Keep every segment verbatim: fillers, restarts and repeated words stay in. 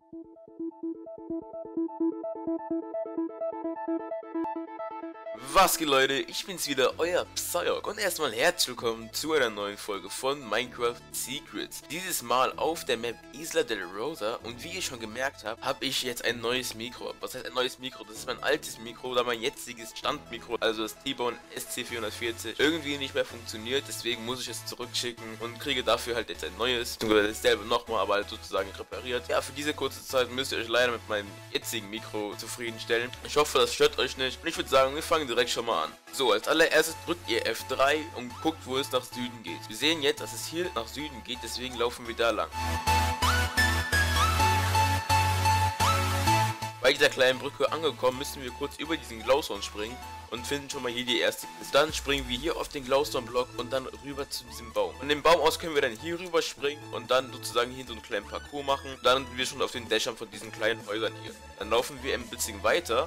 Was geht, Leute, ich bin's wieder, euer Psyok, und erstmal herzlich willkommen zu einer neuen Folge von Minecraft Secrets. Dieses Mal auf der Map Isla del Rosa, und wie ihr schon gemerkt habt, habe ich jetzt ein neues Mikro. Was heißt ein neues Mikro? Das ist mein altes Mikro, da mein jetziges Standmikro, also das T-Bone S C vierhundertvierzig, irgendwie nicht mehr funktioniert. Deswegen muss ich es zurückschicken und kriege dafür halt jetzt ein neues, beziehungsweise dasselbe nochmal, aber halt sozusagen repariert. Ja, für diese kurze Zeit müsst ihr euch leider mit meinem jetzigen Mikro zufriedenstellen. Ich hoffe, das stört euch nicht, und ich würde sagen, wir fangen direkt schon mal an. So, als allererstes drückt ihr F drei und guckt, wo es nach Süden geht. Wir sehen jetzt, dass es hier nach Süden geht, deswegen laufen wir da lang. Bei dieser kleinen Brücke angekommen, müssen wir kurz über diesen Glowstone springen und finden schon mal hier die erste Kiste. Dann springen wir hier auf den Glowstone-Block und dann rüber zu diesem Baum. Von dem Baum aus können wir dann hier rüber springen und dann sozusagen hier so einen kleinen Parcours machen. Dann sind wir schon auf den Dächern von diesen kleinen Häusern hier. Dann laufen wir ein bisschen weiter.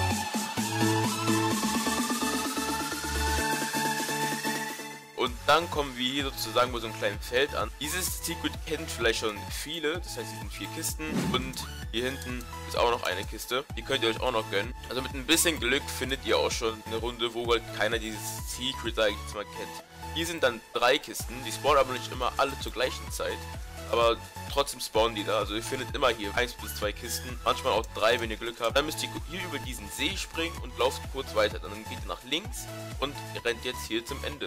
Und dann kommen wir hier sozusagen bei so einem kleinen Feld an. Dieses Secret kennt vielleicht schon viele, das heißt, hier sind vier Kisten und hier hinten ist auch noch eine Kiste. Die könnt ihr euch auch noch gönnen. Also mit ein bisschen Glück findet ihr auch schon eine Runde, wo halt keiner dieses Secret, sage ich jetzt mal, kennt. Hier sind dann drei Kisten, die spawnen aber nicht immer alle zur gleichen Zeit. Aber trotzdem spawnen die da, also ihr findet immer hier eins bis zwei Kisten, manchmal auch drei, wenn ihr Glück habt. Dann müsst ihr hier über diesen See springen und lauft kurz weiter. Dann geht ihr nach links und ihr rennt jetzt hier zum Ende.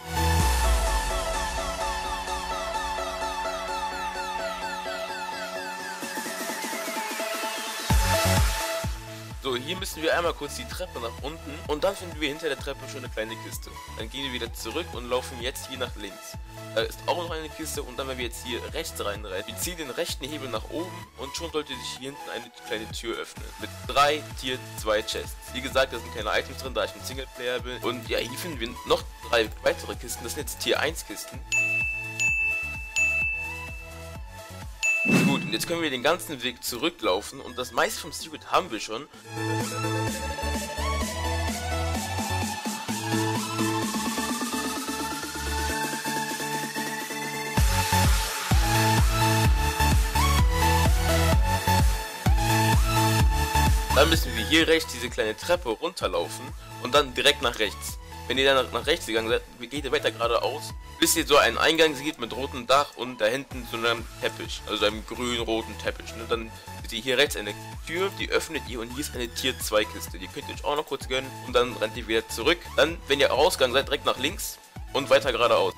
So, hier müssen wir einmal kurz die Treppe nach unten und dann finden wir hinter der Treppe schon eine kleine Kiste. Dann gehen wir wieder zurück und laufen jetzt hier nach links. Da ist auch noch eine Kiste und dann, wenn wir jetzt hier rechts reinrennen, wir ziehen den rechten Hebel nach oben und schon sollte sich hier hinten eine kleine Tür öffnen. Mit drei Tier zwei Chests. Wie gesagt, da sind keine Items drin, da ich ein Singleplayer bin. Und ja, hier finden wir noch drei weitere Kisten, das sind jetzt Tier eins Kisten. Gut, und jetzt können wir den ganzen Weg zurücklaufen und das meiste vom Secret haben wir schon. Dann müssen wir hier rechts diese kleine Treppe runterlaufen und dann direkt nach rechts. Wenn ihr dann nach rechts gegangen seid, geht ihr weiter geradeaus, bis ihr so einen Eingang seht mit rotem Dach und da hinten so einem Teppich, also einem grün-roten Teppich. Und dann seht ihr hier rechts eine Tür, die öffnet ihr und hier ist eine Tier zwei Kiste. Die könnt ihr euch auch noch kurz gönnen und dann rennt ihr wieder zurück. Dann, wenn ihr rausgegangen seid, direkt nach links und weiter geradeaus.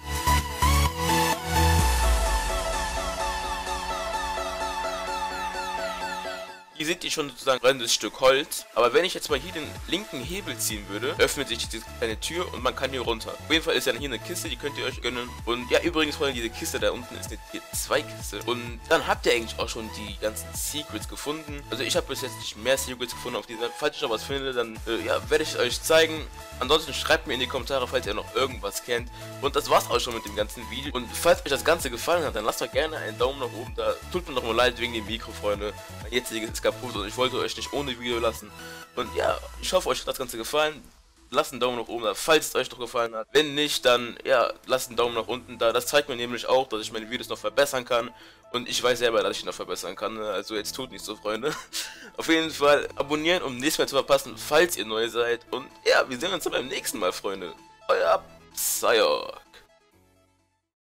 Hier seht ihr schon sozusagen ein brennendes Stück Holz, aber wenn ich jetzt mal hier den linken Hebel ziehen würde, öffnet sich diese kleine Tür und man kann hier runter. Auf jeden Fall ist ja hier eine Kiste, die könnt ihr euch gönnen. Und ja, übrigens, Freunde, diese Kiste da unten ist eine Tier zwei Kiste. Und dann habt ihr eigentlich auch schon die ganzen Secrets gefunden. Also ich habe bis jetzt nicht mehr Secrets gefunden auf dieser. Falls ich noch was finde, dann äh, ja, werde ich euch zeigen. Ansonsten schreibt mir in die Kommentare, falls ihr noch irgendwas kennt. Und das war's auch schon mit dem ganzen Video. Und falls euch das Ganze gefallen hat, dann lasst doch gerne einen Daumen nach oben da. Tut mir noch mal leid wegen dem Mikro, Freunde. Mein jetziges ist kaputt und ich wollte euch nicht ohne Video lassen. Und ja, ich hoffe, euch hat das Ganze gefallen. Lasst einen Daumen nach oben da, falls es euch doch gefallen hat. Wenn nicht, dann ja, lasst einen Daumen nach unten da. Das zeigt mir nämlich auch, dass ich meine Videos noch verbessern kann. Und ich weiß selber, dass ich noch verbessern kann. Also jetzt tut nicht so, Freunde. Auf jeden Fall abonnieren, um nichts mehr zu verpassen, falls ihr neu seid. Und ja, wir sehen uns dann beim nächsten Mal, Freunde. Euer Psyok.